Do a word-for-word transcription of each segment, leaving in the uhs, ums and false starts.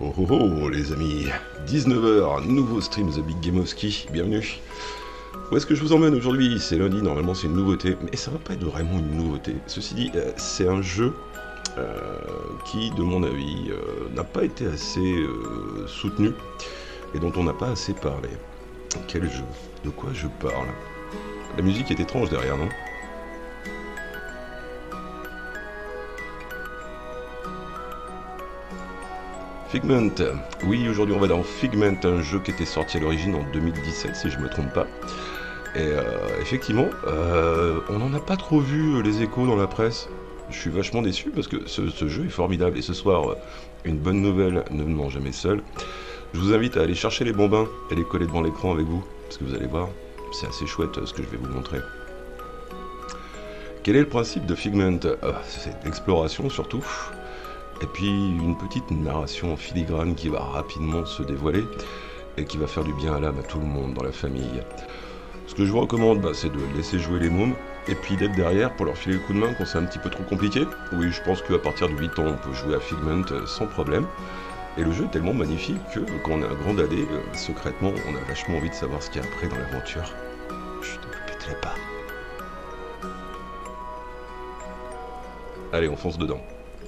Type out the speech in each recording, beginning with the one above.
Oh oh oh les amis, dix-neuf heures, nouveau stream The Big Gamowski, bienvenue. Où est-ce que je vous emmène aujourd'hui? C'est lundi, normalement c'est une nouveauté, mais ça va pas être vraiment une nouveauté. Ceci dit, euh, c'est un jeu euh, qui, de mon avis, euh, n'a pas été assez euh, soutenu et dont on n'a pas assez parlé. Quel jeu? De quoi je parle? La musique est étrange derrière, non? Figment, oui, aujourd'hui on va dans Figment, un jeu qui était sorti à l'origine en deux mille dix-sept si je me trompe pas. Et euh, effectivement, euh, on n'en a pas trop vu les échos dans la presse. Je suis vachement déçu parce que ce, ce jeu est formidable. Et ce soir, une bonne nouvelle, ne me ment jamais seul. Je vous invite à aller chercher les bonbons et les coller devant l'écran avec vous. Parce que vous allez voir, c'est assez chouette ce que je vais vous montrer. Quel est le principe de Figment? euh, C'est l'exploration surtout. Et puis une petite narration en filigrane qui va rapidement se dévoiler et qui va faire du bien à l'âme à tout le monde dans la famille. Ce que je vous recommande, bah, c'est de laisser jouer les mômes et puis d'être derrière pour leur filer le coup de main quand c'est un petit peu trop compliqué. Oui, je pense qu'à partir de huit ans, on peut jouer à Figment sans problème. Et le jeu est tellement magnifique que quand on est un grand dadé, euh, secrètement, on a vachement envie de savoir ce qu'il y a après dans l'aventure. Chut, ne vous pétez pas. Allez, on fonce dedans.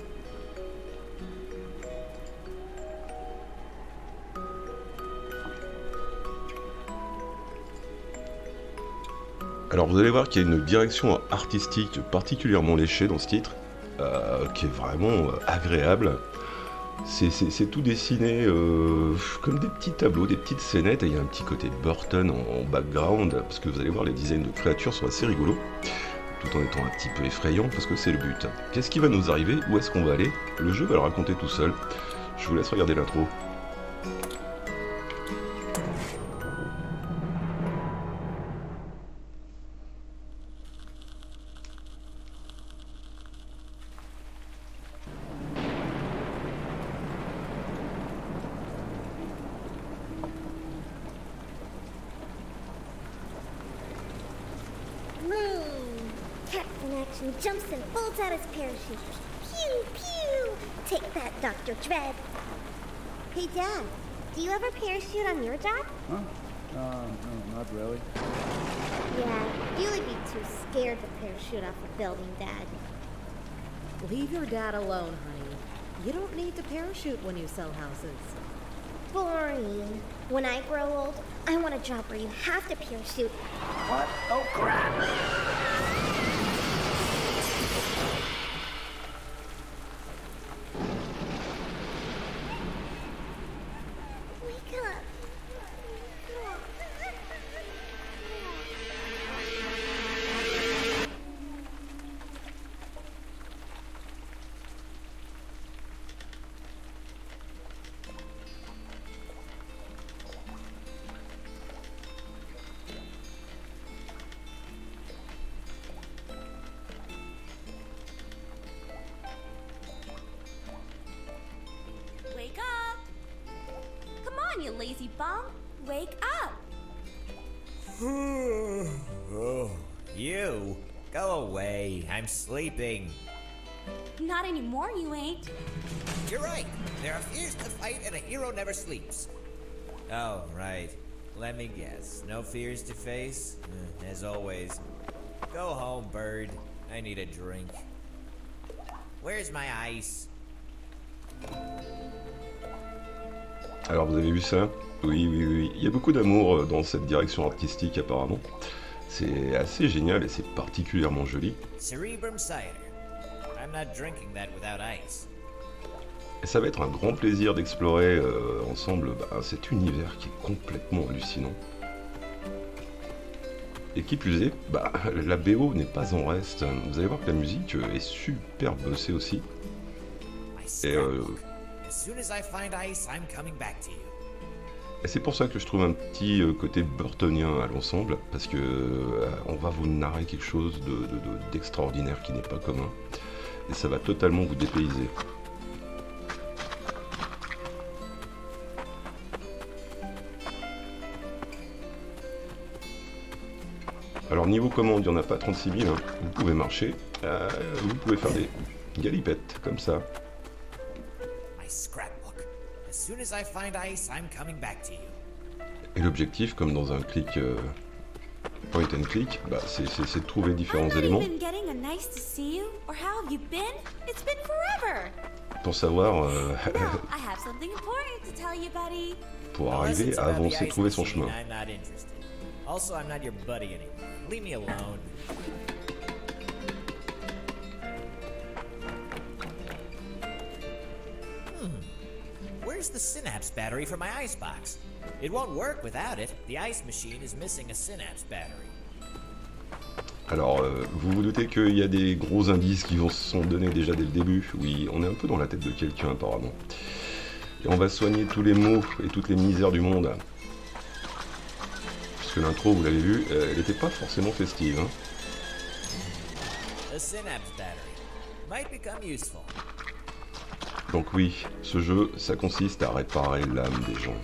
Alors vous allez voir qu'il y a une direction artistique particulièrement léchée dans ce titre, euh, qui est vraiment euh, agréable. C'est tout dessiné euh, comme des petits tableaux, des petites scénettes, et il y a un petit côté de Burton en, en background, parce que vous allez voir les designs de créatures sont assez rigolos, tout en étant un petit peu effrayants, parce que c'est le but. Qu'est-ce qui va nous arriver? Où est-ce qu'on va aller? Le jeu va le raconter tout seul. Je vous laisse regarder l'intro. Jumps and folds out his parachute. Pew, pew! Take that, Doctor Dread. Hey, Dad, do you ever parachute on your job? Huh? Uh, no, not really. Yeah, you would be too scared to parachute off a building, Dad. Leave your dad alone, honey. You don't need to parachute when you sell houses. Boring. When I grow old, I want a job where you have to parachute. What? Oh, crap! You lazy bum, wake up! Oh, you? Go away, I'm sleeping. Not anymore, you ain't. You're right, there are fears to fight and a hero never sleeps. Oh, right. Let me guess, no fears to face? As always. Go home, bird. I need a drink. Where's my ice? Alors vous avez vu ça? Oui, oui, oui. Il y a beaucoup d'amour dans cette direction artistique apparemment. C'est assez génial et c'est particulièrement joli. Cerebrum cider. I'm not drinking that without ice. Et ça va être un grand plaisir d'explorer euh, ensemble bah, cet univers qui est complètement hallucinant. Et qui plus est, bah, la B O n'est pas en reste. Vous allez voir que la musique est super bossée aussi. Et euh, As soon as I find ice, I'm coming back to you. Et c'est pour ça que je trouve un petit côté burtonien à l'ensemble, parce que euh, on va vous narrer quelque chose de, de, de, d'extraordinaire qui n'est pas commun, et ça va totalement vous dépayser. Alors niveau commande, il n'y en a pas trente-six mille, hein. Vous pouvez marcher, euh, vous pouvez faire des galipettes, comme ça. My scrapbook. As soon as I find ice, I'm coming back to you. Et l'objectif, comme dans un clic euh, point and click, bah, c'est de trouver différents I'm not éléments even getting a nice to see you, or how have you been? It's been forever. pour savoir, euh, Well, I have something important to tell you, buddy. pour Unless arriver it's à about the avancer, ice trouver son machine, chemin. I'm not interested. Also, I'm not your buddy anymore. Leave me alone. Hmm. Where's the synapse battery for my icebox? It won't work without it. The ice machine is missing a synapse battery. Alors, euh, vous vous doutez qu'il y a des gros indices qui vont se sont donnés déjà dès le début. Oui, on est un peu dans la tête de quelqu'un apparemment. Et on va soigner tous les maux et toutes les misères du monde. Parce que l'intro, vous l'avez vu, elle n'était pas forcément festive. Hein. A synapse battery might become useful. Donc oui, ce jeu, ça consiste à réparer l'âme des gens.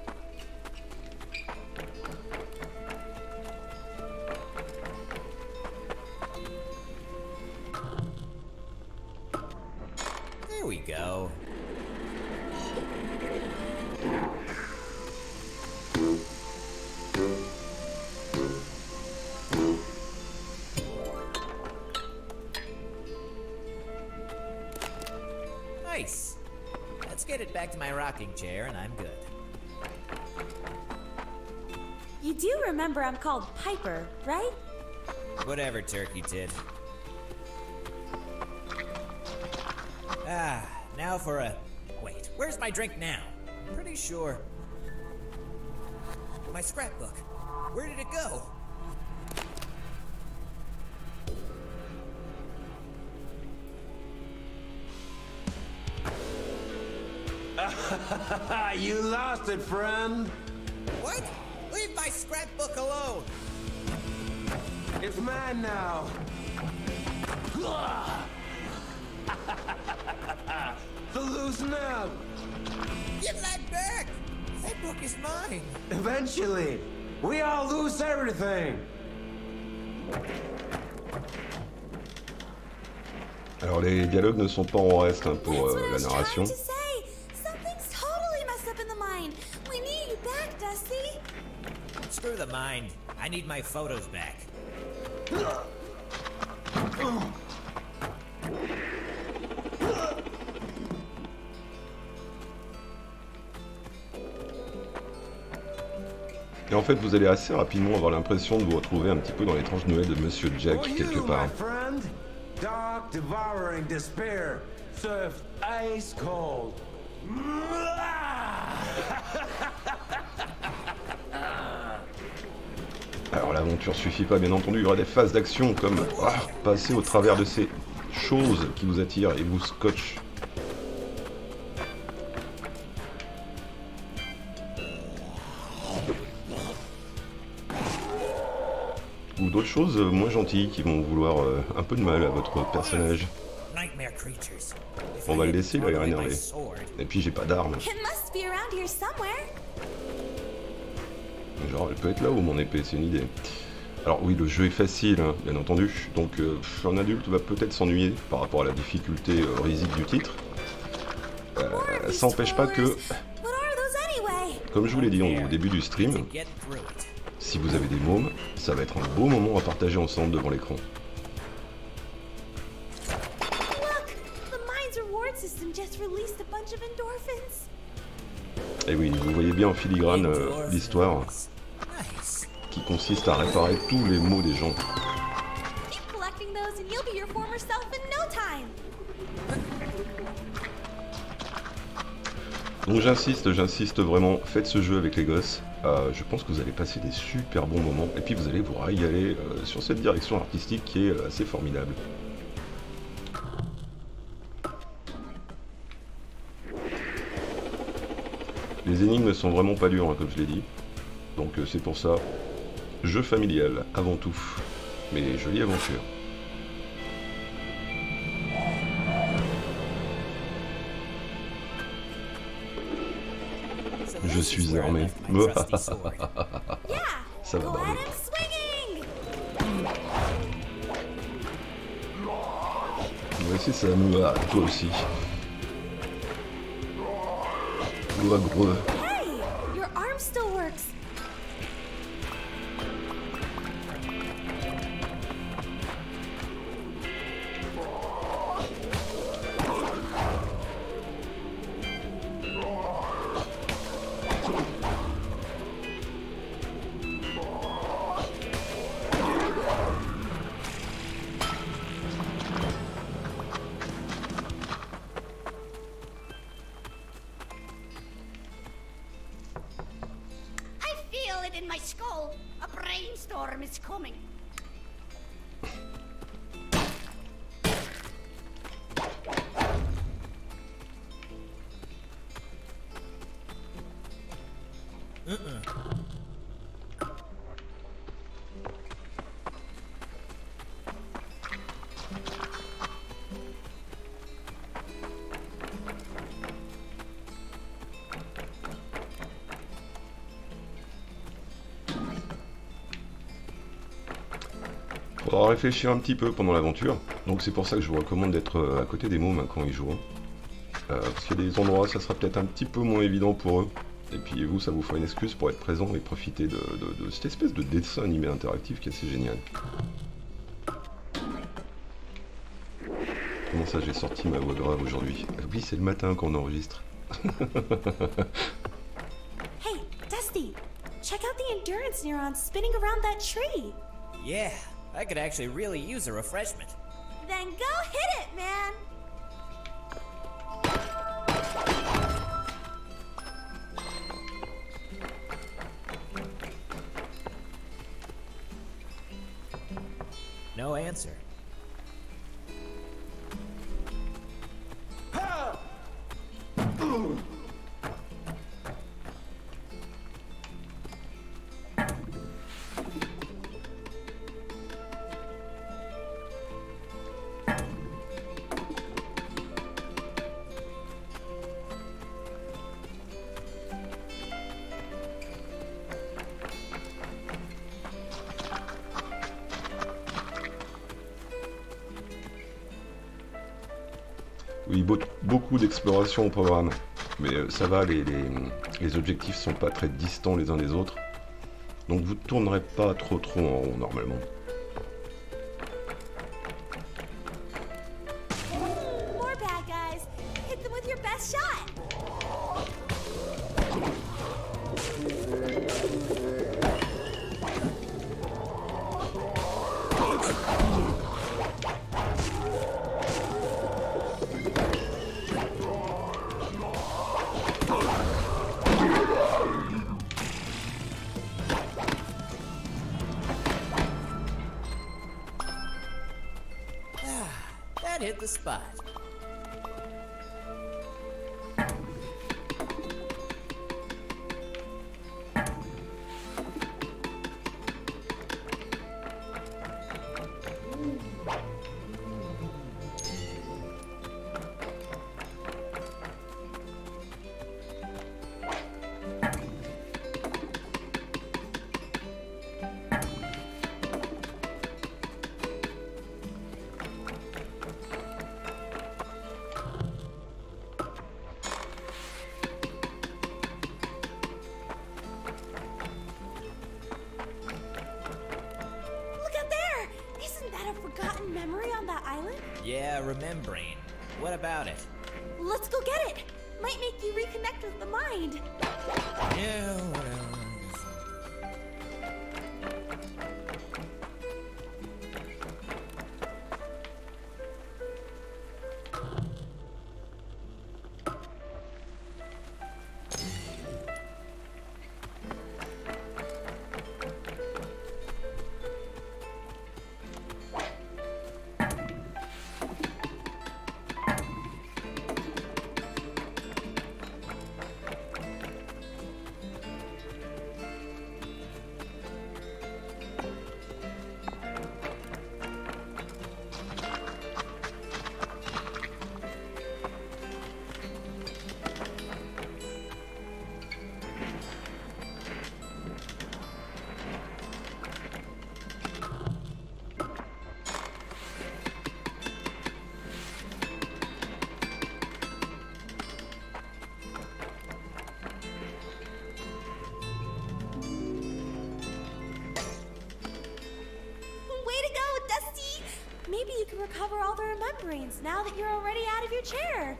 There we go. Nice. Let's get it back to my rocking chair and I'm good. You do remember I'm called Piper, right? Whatever, Turkey Tit. Ah, now for a... Wait, where's my drink now? I'm pretty sure... My scrapbook. Where did it go? You lost it, friend. What? Leave my scrapbook alone! It's mine now. So loosen up. Give that back! That book is mine! Eventually, we all lose everything. Alors les dialogues ne sont pas en reste hein, pour That's euh, what I la was trying narration. to say. Something's totally messed up in the mind. We need you back, Dusty. Screw the mind. I need my photos back. Et en fait, vous allez assez rapidement avoir l'impression de vous retrouver un petit peu dans l'étrange Noël de Monsieur Jack For quelque you, part. my friend, dark, devouring despair, served ice cold. Alors l'aventure suffit pas, bien entendu, il y aura des phases d'action comme ah, passer au travers de ces choses qui vous attirent et vous scotchent. Ou d'autres choses euh, moins gentilles qui vont vouloir euh, un peu de mal à votre personnage. Nightmare creatures. If On I va le didn't laisser, il a throw l'air away my énervé. sword, Et puis j'ai pas d'arme. It must be around here somewhere. Genre elle peut être là où mon épée, c'est une idée. Alors oui, le jeu est facile, hein, bien entendu, donc euh, un adulte va peut-être s'ennuyer par rapport à la difficulté euh, risique du titre. Euh, ça n'empêche pas que, What are those anyway? comme je vous l'ai dit au début du stream, to get through it. si vous avez des mômes, ça va être un beau moment à partager ensemble devant l'écran. Look, the mind's reward system just released a bunch of endorphins. Et oui, vous voyez bien en filigrane euh, l'histoire Nice. qui consiste à réparer tous les maux des gens. Keep collecting those and you'll be your former self in no time. Donc j'insiste, j'insiste vraiment, faites ce jeu avec les gosses. Euh, je pense que vous allez passer des super bons moments et puis vous allez vous régaler euh, sur cette direction artistique qui est euh, assez formidable. Les énigmes sont vraiment pas dures, hein, comme je l'ai dit. Donc euh, c'est pour ça, jeu familial avant tout, mais jolie aventure. So Je this suis is where I armé. left my trusty sword. Yeah, Ça va go barber. at him swinging. On va essayer ça me ah, toi aussi. doigts gros. Hey, your arm still works. In my skull, a brainstorm is coming. Uh-uh. Faudra réfléchir un petit peu pendant l'aventure, donc c'est pour ça que je vous recommande d'être à côté des mômes hein, quand ils jouent. Euh, parce qu'il y a des endroits, ça sera peut-être un petit peu moins évident pour eux, et puis vous, ça vous fera une excuse pour être présent et profiter de, de, de cette espèce de dessin animé interactif qui est assez génial. Comment ça, j'ai sorti ma voix grave aujourd'hui? Oui, c'est le matin qu'on enregistre. Hey, Dusty, check out the endurance neurons spinning around that tree. Yeah, I could actually really use a refreshment. Then go hit it, man. No answer. Oui, beaucoup d'exploration au programme, mais euh, ça va, les, les, les objectifs sont pas très distants les uns des autres, donc vous ne tournerez pas trop trop en rond normalement. More bad guys. Hit them with your best shot. That hit the spot. Yeah, remembering. What about it? Let's go get it. Might make you reconnect with the mind. Yeah, whatever. rememberings now that you're already out of your chair.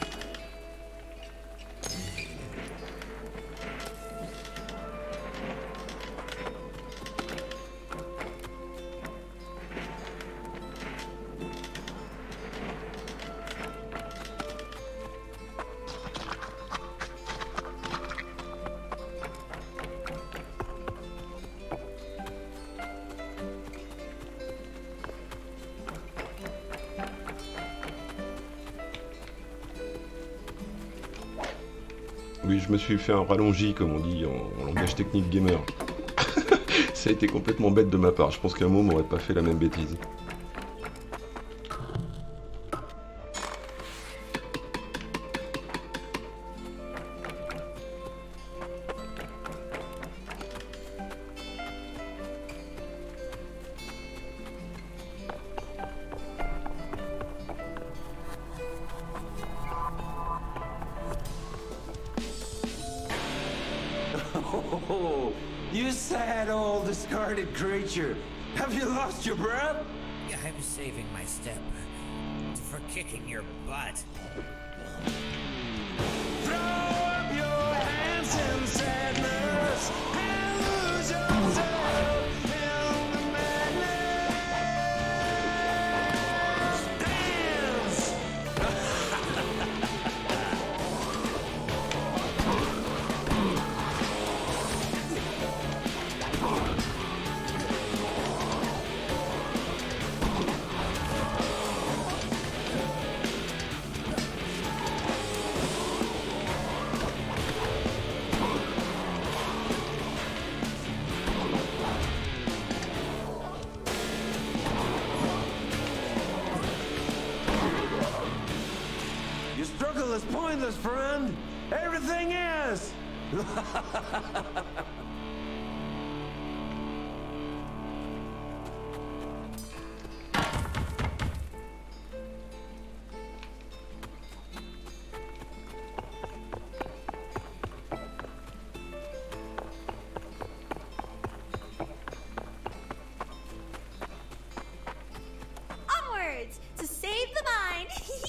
Oui, je me suis fait un rallongi, comme on dit en, en langage technique gamer. Ça a été complètement bête de ma part. Je pense qu'un mot m'aurait pas fait la même bêtise. Oh, you sad old discarded creature. Have you lost your breath? I'm saving my step for kicking your butt. Throw up your hands in sadness and lose yourself in the madness. Dance! Your struggle is pointless, friend. Everything is. Onwards to save the mine.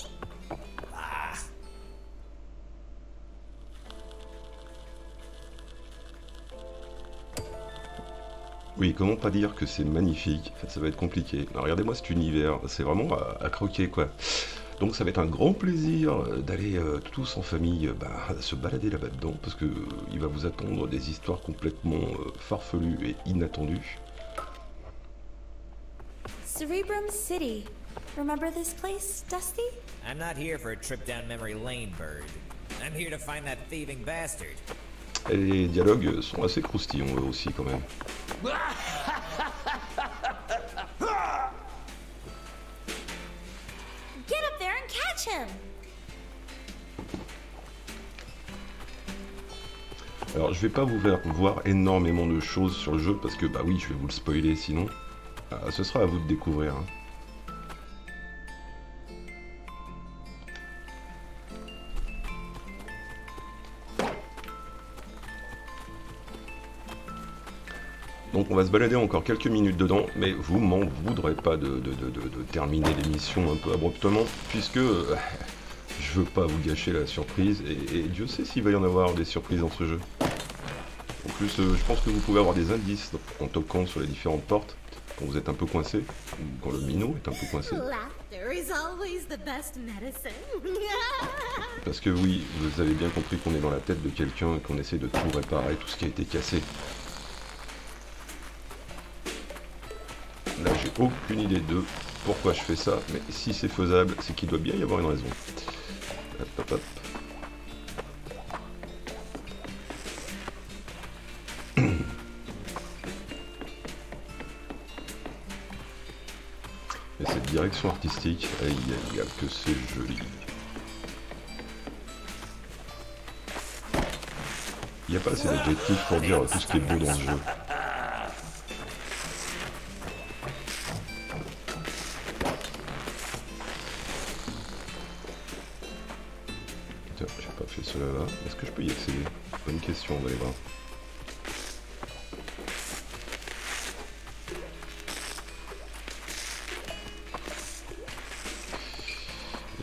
Oui, comment pas dire que c'est magnifique. Enfin, ça va être compliqué. Alors, regardez-moi cet univers, c'est vraiment à, à croquer, quoi. Donc ça va être un grand plaisir d'aller euh, tous en famille euh, bah, se balader là-bas dedans, parce que euh, il va vous attendre des histoires complètement euh, farfelues et inattendues. Cerebrum City. Remember this place, Dusty? I'm not here for a trip down memory lane, Bird. I'm here to find that thieving bastard. Et les dialogues sont assez croustillants eux aussi quand même. Get up there and catch him. Alors je vais pas vous faire voir énormément de choses sur le jeu parce que bah oui je vais vous le spoiler sinon. Ah, ce sera à vous de découvrir. Hein. Donc on va se balader encore quelques minutes dedans, mais vous m'en voudrez pas de, de, de, de, de terminer l'émission un peu abruptement, puisque euh, je veux pas vous gâcher la surprise, et, et Dieu sait s'il va y en avoir des surprises dans ce jeu. En plus, euh, je pense que vous pouvez avoir des indices en toquant sur les différentes portes, quand vous êtes un peu coincé, ou quand le minot est un peu coincé. Laughter is always the best medicine. Parce que oui, vous avez bien compris qu'on est dans la tête de quelqu'un et qu'on essaie de tout réparer, tout ce qui a été cassé. Là, j'ai aucune idée de pourquoi je fais ça, mais si c'est faisable, c'est qu'il doit bien y avoir une raison. Hop, hop, hop. Et cette direction artistique, aïe aïe aïe, que c'est joli. Il n'y a pas assez d'adjectifs pour dire tout ce qui est beau dans ce jeu. J'ai pas fait cela là. Est-ce que je peux y accéder? Bonne question, on va aller voir.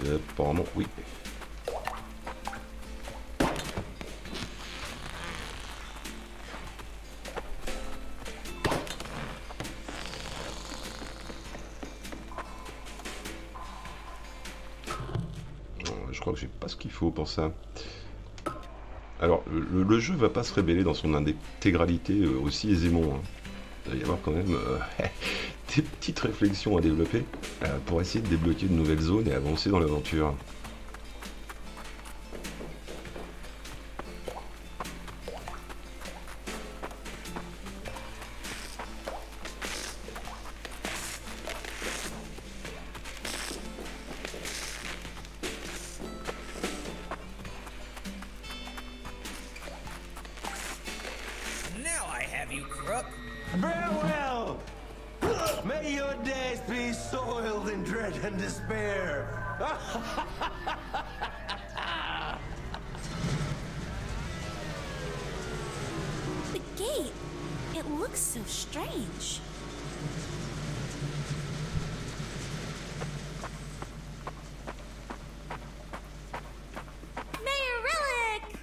Euh, apparemment, oui. Je crois que j'ai pas ce qu'il faut pour ça. Alors, le, le jeu va pas se révéler dans son intégralité euh, aussi aisément. Hein. Il va y avoir quand même euh, des petites réflexions à développer euh, pour essayer de débloquer de nouvelles zones et avancer dans l'aventure. Now I have you, crook. Farewell! May your days be soiled in dread and despair. The gate. It looks so strange. Mayor Relic!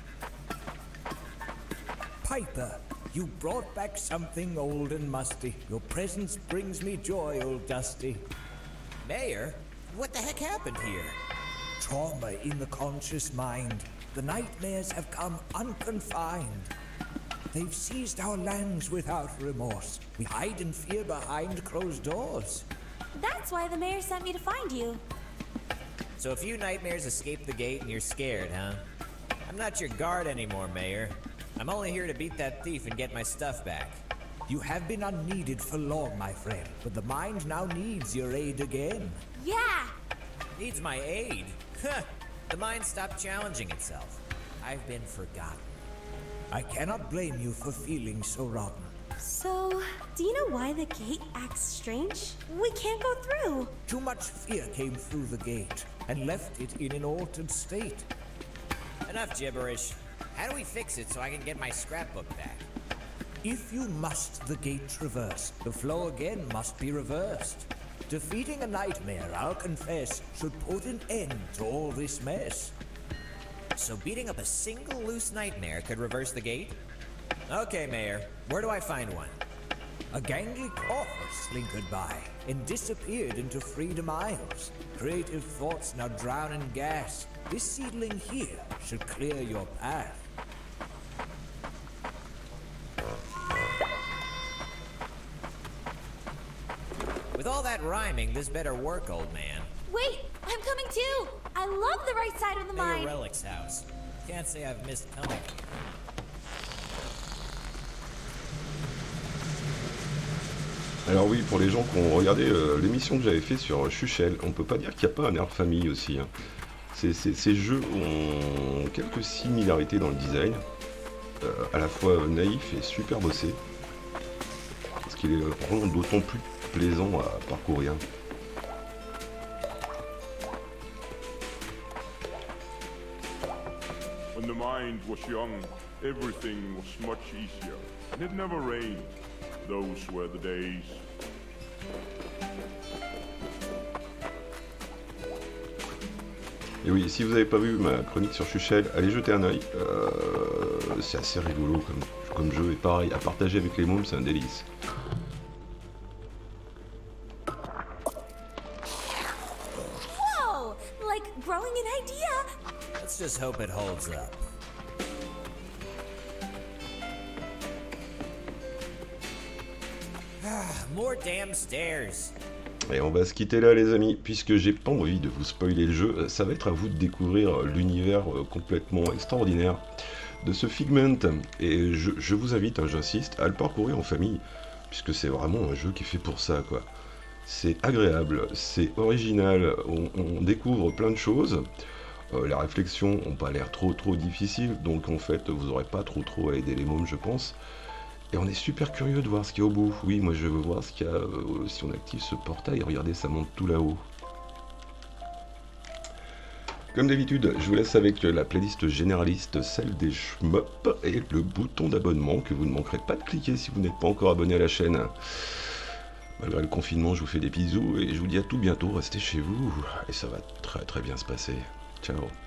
Piper, you brought back something old and musty. Your presence brings me joy, old Dusty. Mayor, what the heck happened here? Trauma in the conscious mind. The nightmares have come unconfined. They've seized our lands without remorse. We hide in fear behind closed doors. That's why the mayor sent me to find you. So a few nightmares escaped the gate and you're scared, huh? I'm not your guard anymore, Mayor. I'm only here to beat that thief and get my stuff back. You have been unneeded for long, my friend, but the mind now needs your aid again. Yeah! Needs my aid? Huh. The mind stopped challenging itself. I've been forgotten. I cannot blame you for feeling so rotten. So, do you know why the gate acts strange? We can't go through. Too much fear came through the gate and left it in an altered state. Enough gibberish. How do we fix it so I can get my scrapbook back? If you must the gate traverse, the flow again must be reversed. Defeating a nightmare, I'll confess, should put an end to all this mess. So beating up a single loose nightmare could reverse the gate? Okay, Mayor. Where do I find one? A gangly corpus slinkered by and disappeared into Freedom Isles. Creative thoughts now drown in gas. This seedling here should clear your path. With all that rhyming, this better work, old man. Wait, I'm coming too! I love the right side of the Mayor mine! Relic's house. Can't say I've missed coming. Alors oui, pour les gens qui ont regardé euh, l'émission que j'avais fait sur Chuchel, on peut pas dire qu'il n'y a pas un air famille aussi. Hein. Ces, ces, ces jeux ont quelques similarités dans le design, euh, à la fois naïf et super bossé, ce qui les rend d'autant plus plaisant à parcourir. When the mind was young, everything was much easier, and it never rained. Those were the days. Et oui, si vous n'avez pas vu ma chronique sur Chuchel, allez jeter un oeil. Euh, c'est assez rigolo comme, comme jeu, et pareil, à partager avec les mômes, c'est un délice. Whoa! Like growing an idea! Let's just hope it holds up. More damn stairs. Et on va se quitter là les amis, puisque j'ai pas envie de vous spoiler le jeu, ça va être à vous de découvrir l'univers complètement extraordinaire de ce Figment. Et je, je vous invite, hein, j'insiste, à le parcourir en famille, puisque c'est vraiment un jeu qui est fait pour ça, quoi. C'est agréable, c'est original, on, on découvre plein de choses. Euh, les réflexions n'ont pas l'air trop trop difficiles, donc en fait vous n'aurez pas trop trop à aider les mômes, je pense. Et on est super curieux de voir ce qu'il y a au bout. Oui, moi je veux voir ce qu'il y a euh, si on active ce portail. Regardez, ça monte tout là-haut. Comme d'habitude, je vous laisse avec la playlist généraliste, celle des shmups, et le bouton d'abonnement que vous ne manquerez pas de cliquer si vous n'êtes pas encore abonné à la chaîne. Malgré le confinement, je vous fais des bisous et je vous dis à tout bientôt. Restez chez vous et ça va très très bien se passer. Ciao.